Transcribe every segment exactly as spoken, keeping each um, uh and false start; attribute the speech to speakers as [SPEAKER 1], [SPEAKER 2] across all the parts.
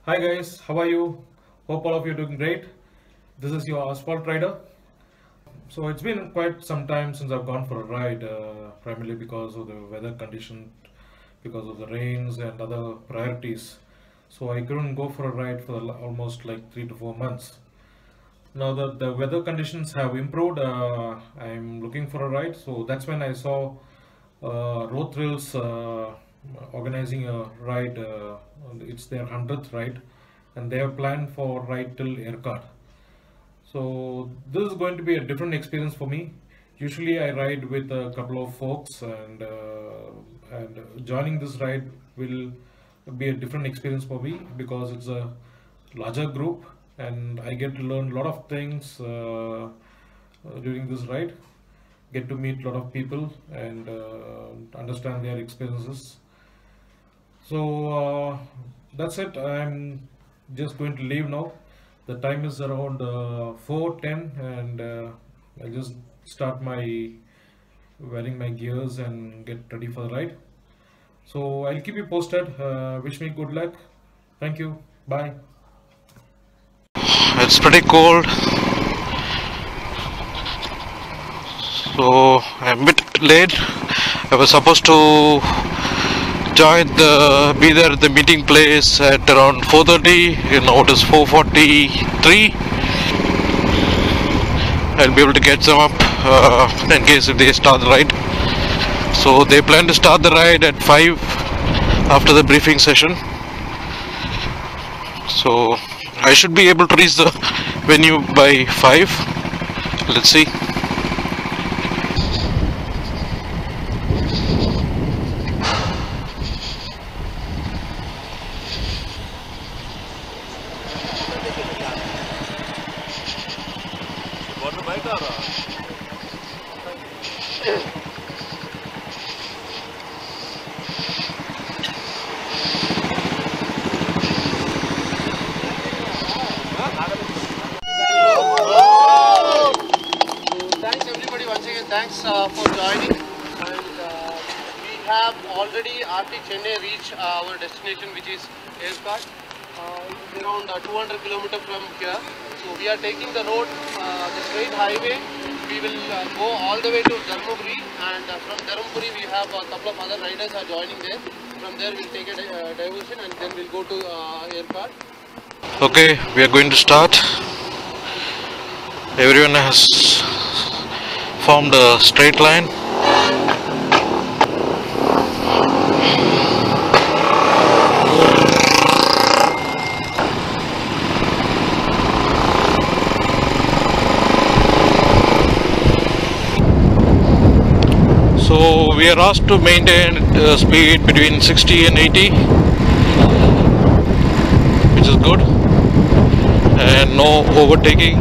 [SPEAKER 1] Hi guys, how are you? Hope all of you are doing great. This is your Asphalt Rider. So it's been quite some time since I've gone for a ride, uh, primarily because of the weather condition, because of the rains and other priorities. So I couldn't go for a ride for the- almost like three to four months. Now that the weather conditions have improved, uh, I'm looking for a ride. So that's when I saw uh, Road Thrills uh, organizing a ride. Uh, it's their hundredth ride, and they have planned for ride till Yercaud. So this is going to be a different experience for me. Usually I ride with a couple of folks, and uh, and joining this ride will be a different experience for me because it's a larger group and I get to learn a lot of things uh, uh, during this ride. Get to meet a lot of people and uh, understand their experiences. So uh, that's it. I'm just going to leave now. The time is around uh, four ten, and uh, I'll just start my wearing my gears and get ready for the ride. So I'll keep you posted. Uh, wish me good luck. Thank you. Bye.
[SPEAKER 2] It's pretty cold, so I'm a bit late. I was supposed to join the be there at the meeting place at around four thirty. You know, it is four forty-three. I'll be able to catch them up uh, in case if they start the ride. So they plan to start the ride at five after the briefing session. So I should be able to reach the venue by five. Let's see.
[SPEAKER 3] Thanks uh, for joining, and uh, we have already R T Chennai reached uh, our destination, which is Yercaud. Uh, it's around uh, two hundred kilometers from here. So we are taking the road, uh, the straight highway. We will uh, go all the way to Dharmaburi, and uh, from Dharmaburi we have a couple of other riders are joining there. From there we'll take a di uh, diversion, and then we'll go to uh, Yercaud.
[SPEAKER 2] Okay, we are going to start. Everyone has formed a straight line. So we are asked to maintain uh, speed between sixty and eighty, which is good, and no overtaking.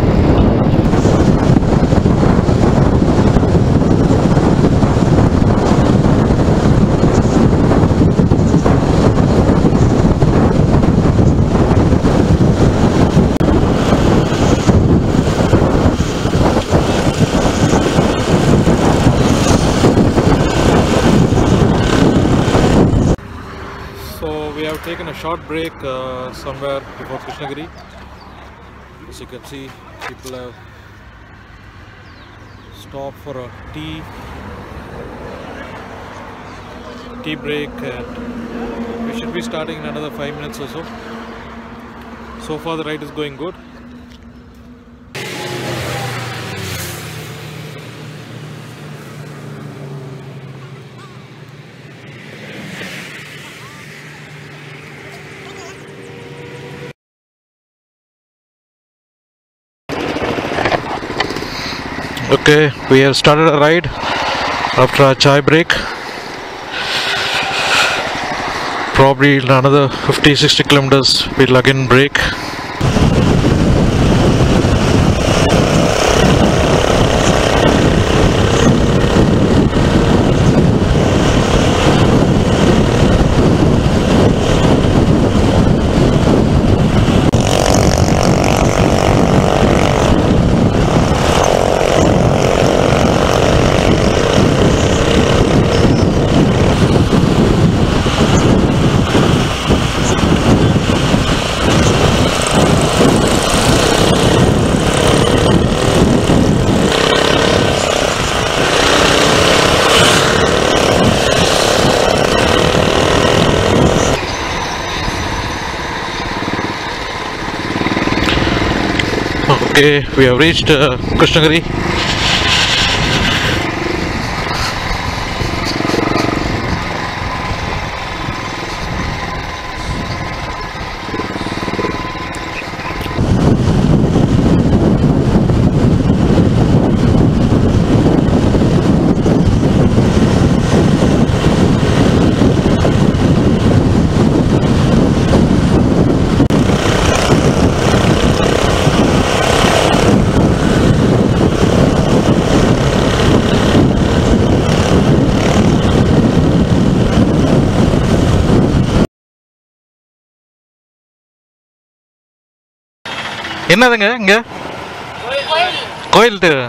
[SPEAKER 1] We have taken a short break uh, somewhere before Krishnagiri. As you can see, people have stopped for a tea tea break, and we should be starting in another five minutes or so. So far the ride is going good.
[SPEAKER 2] Okay, we have started a ride after a chai break. Probably in another fifty to sixty kilometers we'll again break. Okay, we have reached uh, Krishnagiri. என்னதுங்க இங்க கோயில் தெரு?